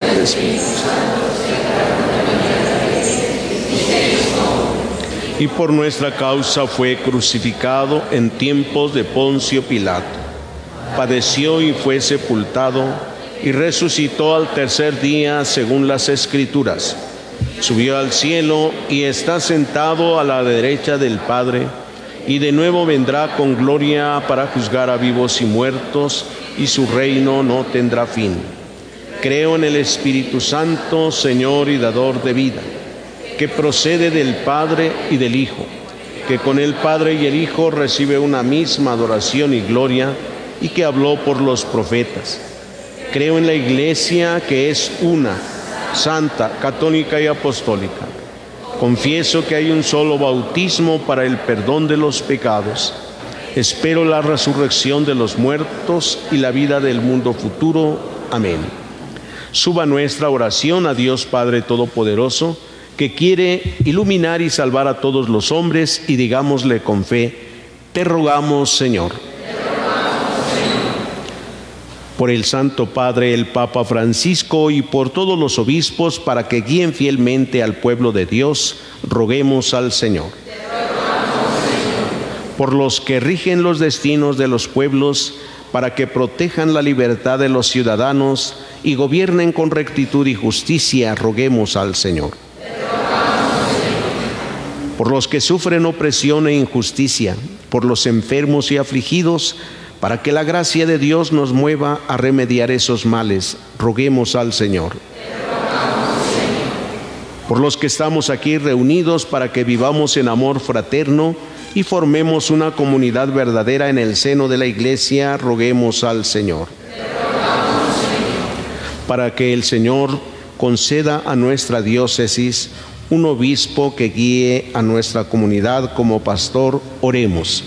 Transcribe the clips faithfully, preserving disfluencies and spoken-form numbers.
Y por nuestra causa fue crucificado en tiempos de Poncio Pilato. Padeció y fue sepultado y resucitó al tercer día según las Escrituras. Subió al cielo y está sentado a la derecha del Padre, y de nuevo vendrá con gloria para juzgar a vivos y muertos, y su reino no tendrá fin. Creo en el Espíritu Santo, Señor y dador de vida, que procede del Padre y del Hijo, que con el Padre y el Hijo recibe una misma adoración y gloria, y que habló por los profetas. Creo en la Iglesia, que es una, santa, católica y apostólica. Confieso que hay un solo bautismo para el perdón de los pecados. Espero la resurrección de los muertos y la vida del mundo futuro. Amén. Suba nuestra oración a Dios Padre Todopoderoso, que quiere iluminar y salvar a todos los hombres, y digámosle con fe: te rogamos, Señor. Por el Santo Padre, el Papa Francisco, y por todos los obispos, para que guíen fielmente al pueblo de Dios, roguemos al Señor. Por los que rigen los destinos de los pueblos, para que protejan la libertad de los ciudadanos y gobiernen con rectitud y justicia, roguemos al Señor. Por los que sufren opresión e injusticia, por los enfermos y afligidos, para que la gracia de Dios nos mueva a remediar esos males, roguemos al Señor. Por los que estamos aquí reunidos, para que vivamos en amor fraterno y formemos una comunidad verdadera en el seno de la Iglesia, roguemos al Señor. Para que el Señor conceda a nuestra diócesis un obispo que guíe a nuestra comunidad como pastor, oremos.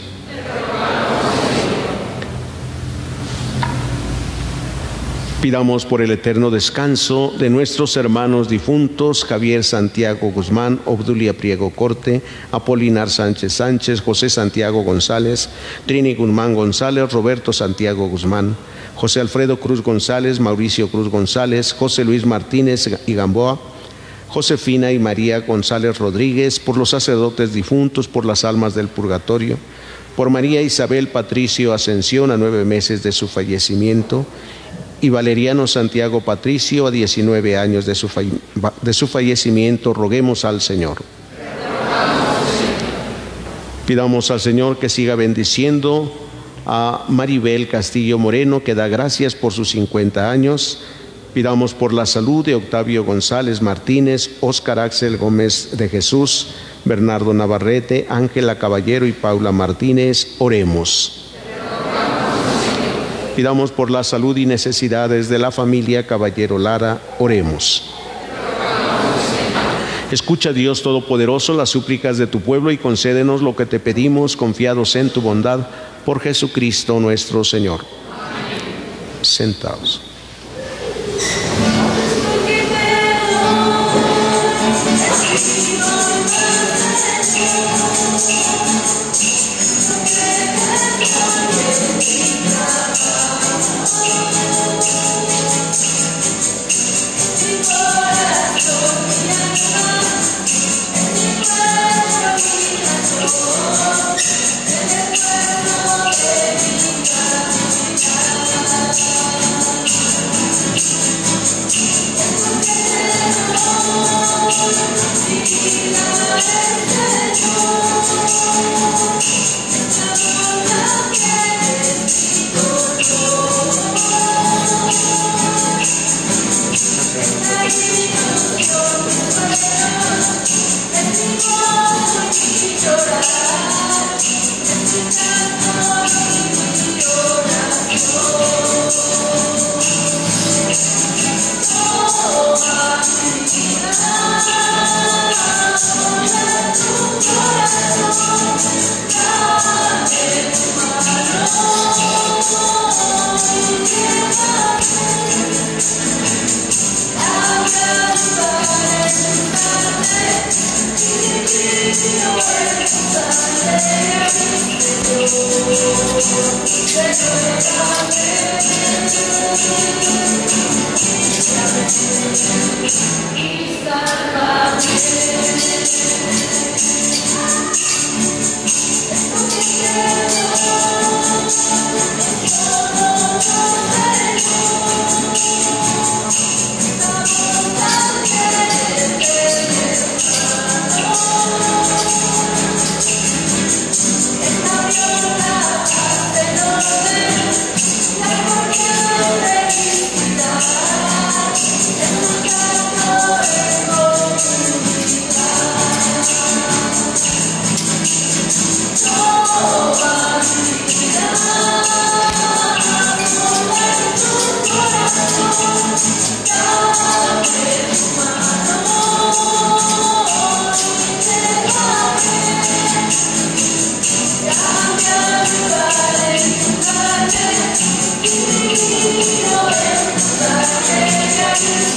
Pidamos por el eterno descanso de nuestros hermanos difuntos: Javier Santiago Guzmán, Obdulia Priego Corte, Apolinar Sánchez Sánchez, José Santiago González, Trini Guzmán González, Roberto Santiago Guzmán, José Alfredo Cruz González, Mauricio Cruz González, José Luis Martínez y Gamboa, Josefina y María González Rodríguez, por los sacerdotes difuntos, por las almas del purgatorio, por María Isabel Patricio Ascensión, a nueve meses de su fallecimiento, y Valeriano Santiago Patricio, a diecinueve años de su, de su fallecimiento, roguemos al Señor. Pidamos al Señor que siga bendiciendo a Maribel Castillo Moreno, que da gracias por sus cincuenta años. Pidamos por la salud de Octavio González Martínez, Óscar Axel Gómez de Jesús, Bernardo Navarrete, Ángela Caballero y Paula Martínez. Oremos. Pidamos por la salud y necesidades de la familia Caballero Lara. Oremos. Escucha, Dios Todopoderoso, las súplicas de tu pueblo y concédenos lo que te pedimos, confiados en tu bondad, por Jesucristo nuestro Señor. Sentados. Thank you.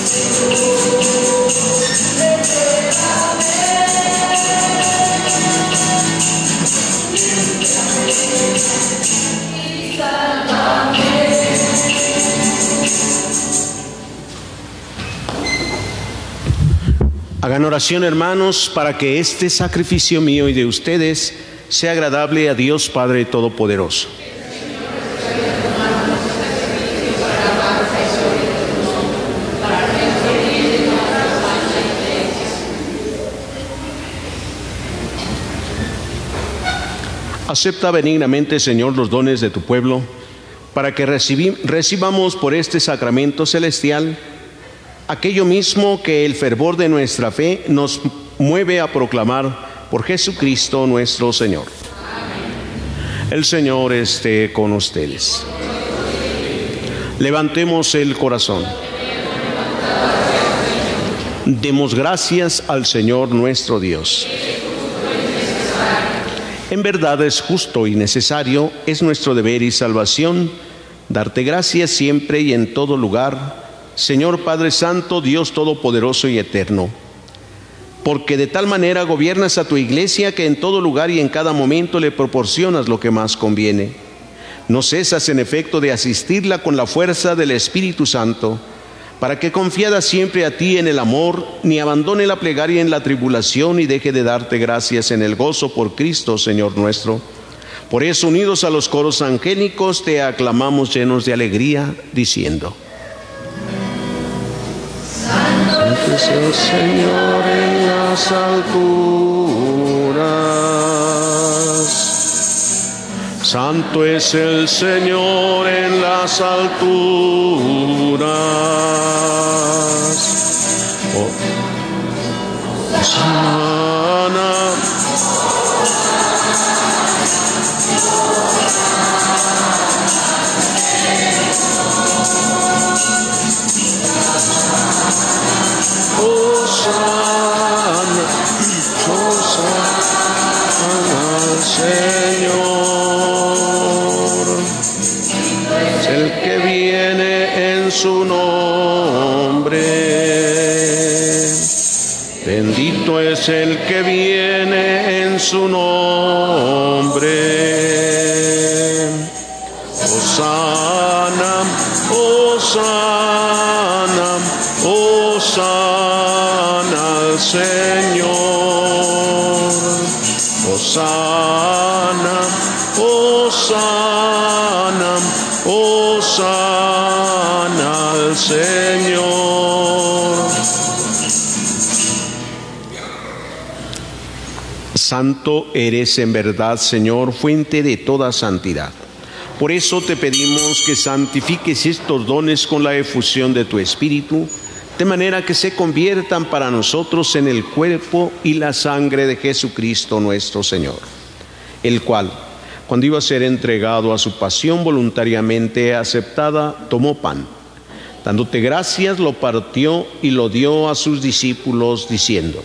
Hagan oración, hermanos, para que este sacrificio mío y de ustedes sea agradable a Dios Padre Todopoderoso. Acepta benignamente, Señor, los dones de tu pueblo, para que recibi- recibamos por este sacramento celestial aquello mismo que el fervor de nuestra fe nos mueve a proclamar por Jesucristo nuestro Señor. Amén. El Señor esté con ustedes. Levantemos el corazón. Demos gracias al Señor nuestro Dios. En verdad es justo y necesario, es nuestro deber y salvación, darte gracias siempre y en todo lugar, Señor Padre Santo, Dios Todopoderoso y Eterno, porque de tal manera gobiernas a tu iglesia que en todo lugar y en cada momento le proporcionas lo que más conviene. No cesas en efecto de asistirla con la fuerza del Espíritu Santo, para que confiada siempre a ti en el amor, ni abandone la plegaria en la tribulación y deje de darte gracias en el gozo por Cristo, Señor nuestro. Por eso, unidos a los coros angélicos, te aclamamos llenos de alegría, diciendo: Santo es el Señor en las alturas. Santo es el Señor en las alturas. Oh. Sana. Hosana, Hosana al Señor, es el que viene en su nombre. Bendito es el que viene en su nombre. Hosana, Hosana, Hosana al Señor. Hosana, Hosana, Hosana al Señor. Santo eres en verdad, Señor, fuente de toda santidad. Por eso te pedimos que santifiques estos dones con la efusión de tu Espíritu, de manera que se conviertan para nosotros en el cuerpo y la sangre de Jesucristo nuestro Señor, el cual, cuando iba a ser entregado a su pasión voluntariamente aceptada, tomó pan. Dándote gracias, lo partió y lo dio a sus discípulos, diciendo: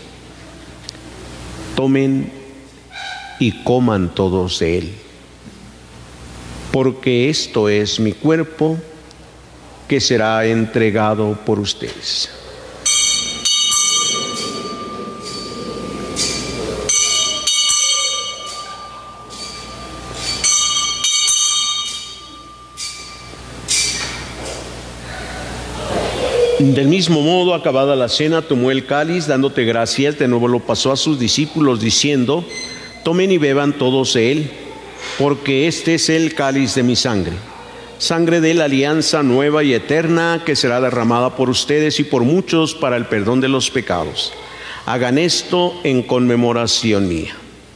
tomen y coman todos de él, porque esto es mi cuerpo que será entregado por ustedes. Del mismo modo, acabada la cena, tomó el cáliz, dándote gracias, de nuevo lo pasó a sus discípulos, diciendo: tomen y beban todos de él, porque este es el cáliz de mi sangre, sangre de la alianza nueva y eterna, que será derramada por ustedes y por muchos para el perdón de los pecados. Hagan esto en conmemoración mía.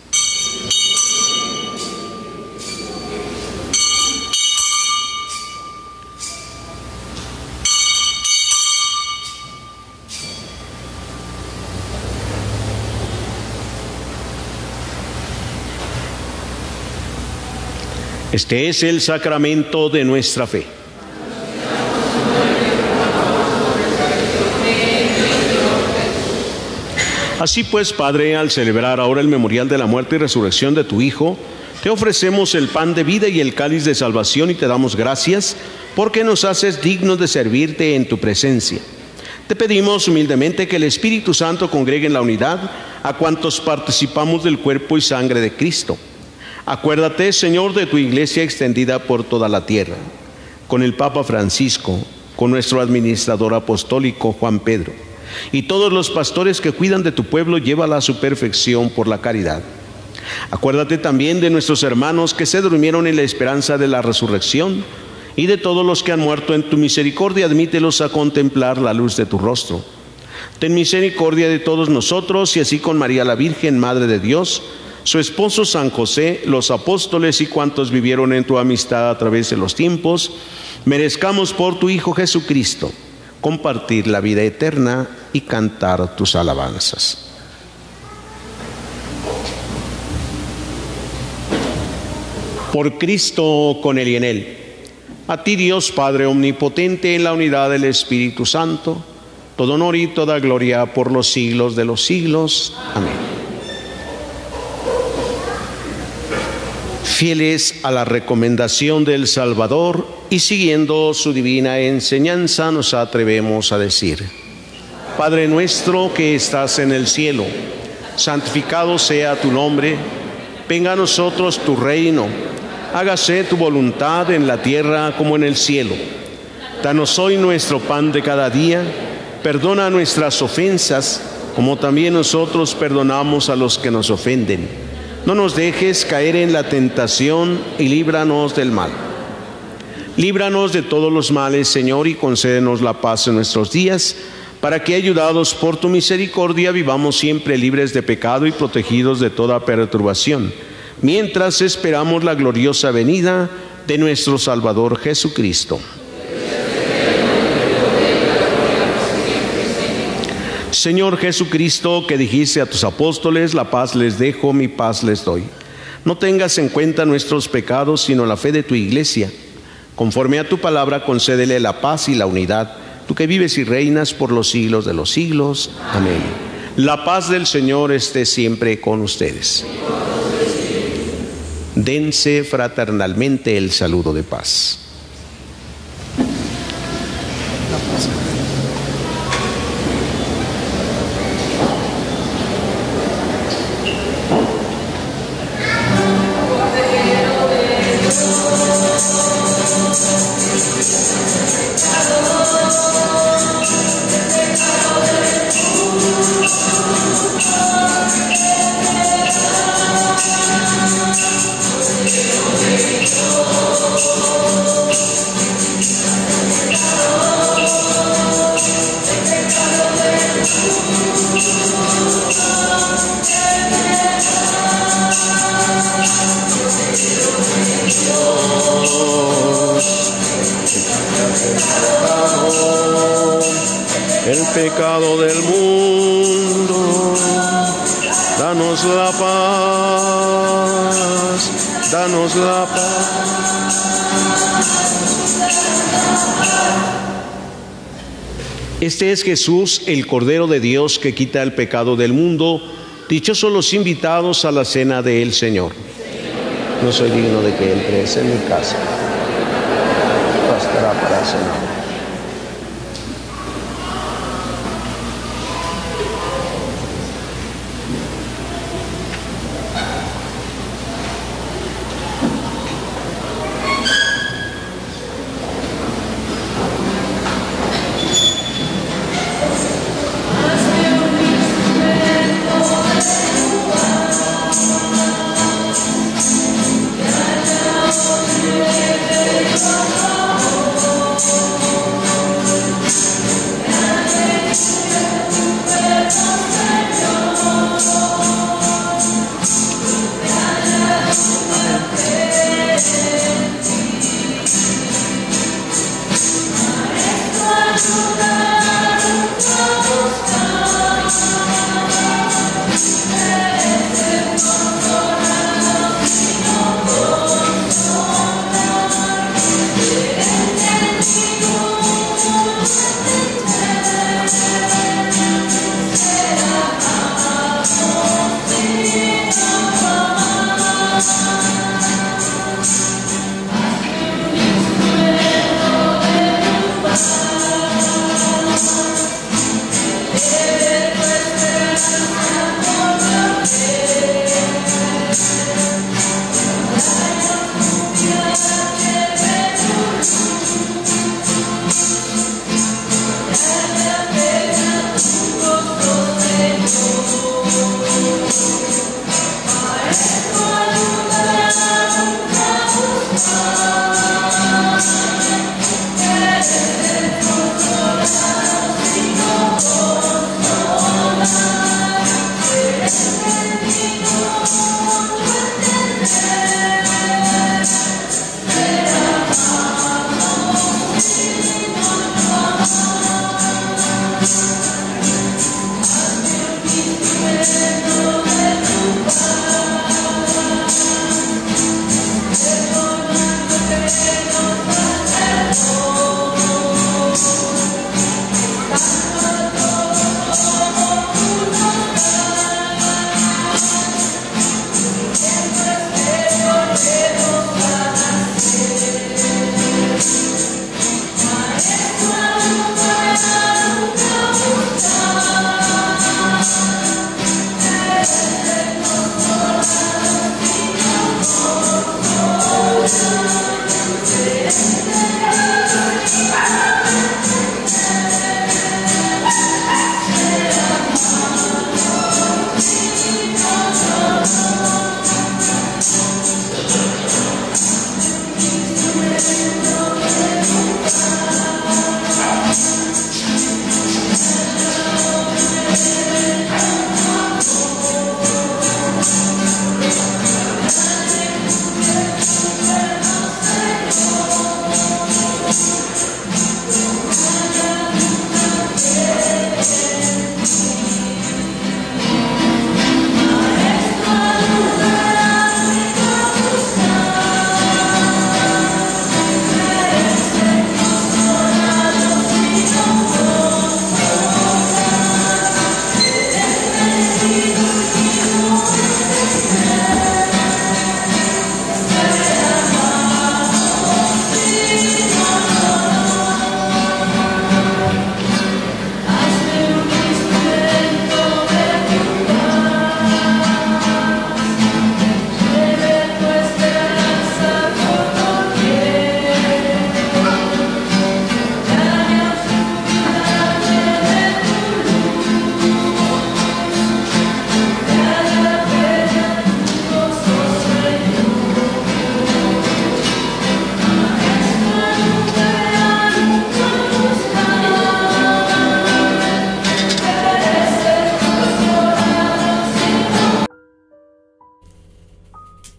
Este es el sacramento de nuestra fe. Así pues, Padre, al celebrar ahora el memorial de la muerte y resurrección de tu Hijo, te ofrecemos el pan de vida y el cáliz de salvación y te damos gracias porque nos haces dignos de servirte en tu presencia. Te pedimos humildemente que el Espíritu Santo congregue en la unidad a cuantos participamos del cuerpo y sangre de Cristo. Acuérdate, Señor, de tu iglesia extendida por toda la tierra, con el Papa Francisco, con nuestro administrador apostólico Juan Pedro, y todos los pastores que cuidan de tu pueblo, llévala a su perfección por la caridad. Acuérdate también de nuestros hermanos que se durmieron en la esperanza de la resurrección, y de todos los que han muerto en tu misericordia, admítelos a contemplar la luz de tu rostro. Ten misericordia de todos nosotros, y así con María la Virgen, Madre de Dios, su esposo San José, los apóstoles y cuantos vivieron en tu amistad a través de los tiempos, merezcamos por tu Hijo Jesucristo compartir la vida eterna y cantar tus alabanzas. Por Cristo, con Él y en Él. A ti, Dios Padre omnipotente, en la unidad del Espíritu Santo, todo honor y toda gloria por los siglos de los siglos. Amén. Fieles a la recomendación del Salvador y siguiendo su divina enseñanza, nos atrevemos a decir: Padre nuestro que estás en el cielo, santificado sea tu nombre, venga a nosotros tu reino. Hágase tu voluntad en la tierra como en el cielo. Danos hoy nuestro pan de cada día. Perdona nuestras ofensas, como también nosotros perdonamos a los que nos ofenden. No nos dejes caer en la tentación y líbranos del mal. Líbranos de todos los males, Señor, y concédenos la paz en nuestros días, para que, ayudados por tu misericordia, vivamos siempre libres de pecado y protegidos de toda perturbación, mientras esperamos la gloriosa venida de nuestro Salvador Jesucristo. Señor Jesucristo, que dijiste a tus apóstoles: la paz les dejo, mi paz les doy. No tengas en cuenta nuestros pecados, sino la fe de tu iglesia. Conforme a tu palabra, concédele la paz y la unidad, tú que vives y reinas por los siglos de los siglos. Amén. La paz del Señor esté siempre con ustedes. Dense fraternalmente el saludo de paz. El pecado del mundo, danos la paz, danos la paz. Este es Jesús, el Cordero de Dios que quita el pecado del mundo. Dichosos los invitados a la cena del Señor. No soy digno de que entres en mi casa. Bastará para cenar.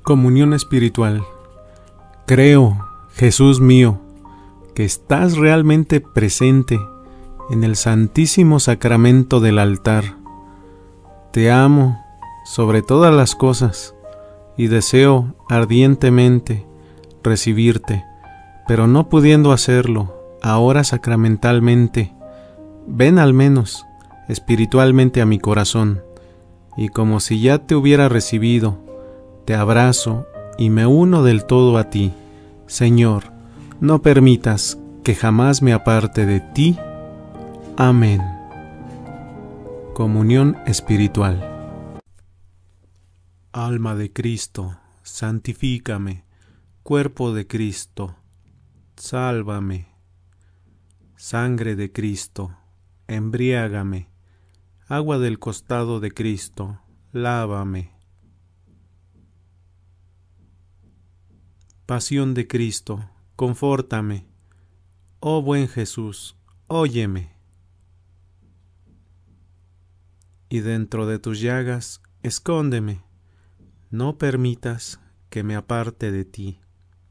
Comunión espiritual. Creo, Jesús mío, que estás realmente presente en el santísimo sacramento del altar. Te amo sobre todas las cosas y deseo ardientemente recibirte, pero no pudiendo hacerlo ahora sacramentalmente, ven al menos espiritualmente a mi corazón, y como si ya te hubiera recibido, te abrazo y me uno del todo a ti. Señor, no permitas que jamás me aparte de ti. Amén. Comunión espiritual. Alma de Cristo, santifícame. Cuerpo de Cristo, sálvame. Sangre de Cristo, embriágame. Agua del costado de Cristo, lávame. Pasión de Cristo, confórtame. Oh buen Jesús, óyeme. Y dentro de tus llagas, escóndeme. No permitas que me aparte de ti.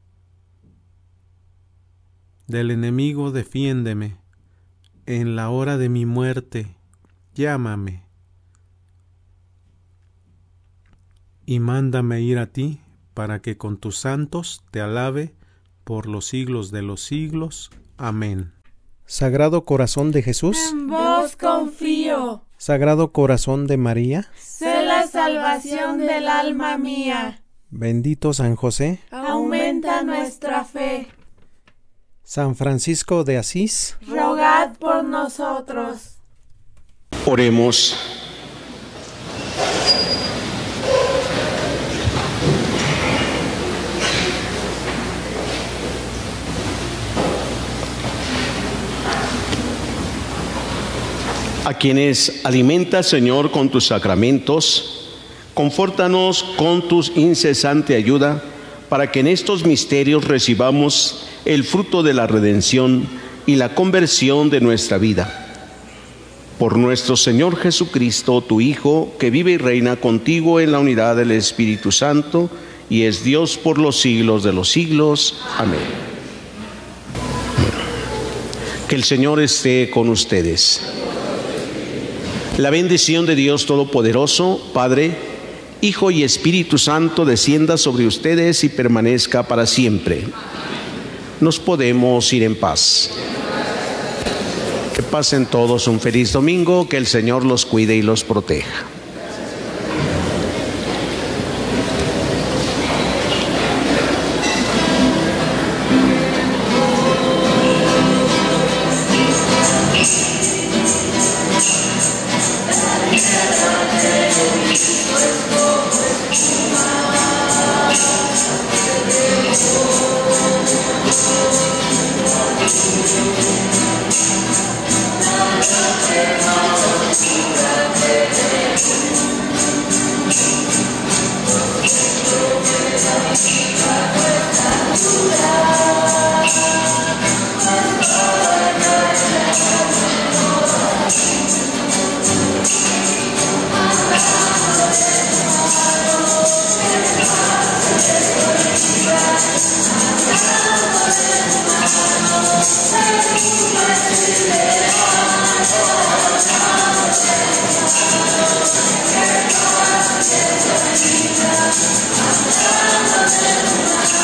Del enemigo defiéndeme. En la hora de mi muerte, llámame. Y mándame ir a ti, para que con tus santos te alabe por los siglos de los siglos. Amén. Sagrado Corazón de Jesús, en vos confío. Sagrado Corazón de María, sé la salvación del alma mía. Bendito San José, aumenta nuestra fe. San Francisco de Asís, rogad por nosotros. Oremos. A quienes alimentas, Señor, con tus sacramentos, confórtanos con tu incesante ayuda, para que en estos misterios recibamos el fruto de la redención y la conversión de nuestra vida. Por nuestro Señor Jesucristo, tu Hijo, que vive y reina contigo en la unidad del Espíritu Santo, y es Dios por los siglos de los siglos. Amén. Que el Señor esté con ustedes. La bendición de Dios Todopoderoso, Padre, Hijo y Espíritu Santo, descienda sobre ustedes y permanezca para siempre. Nos podemos ir en paz. Que pasen todos un feliz domingo, que el Señor los cuide y los proteja.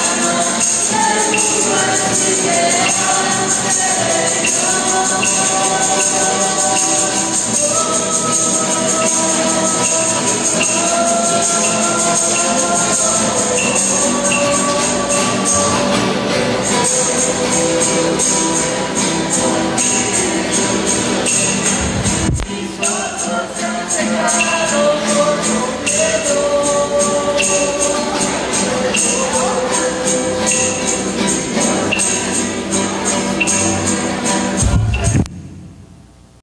Thank you.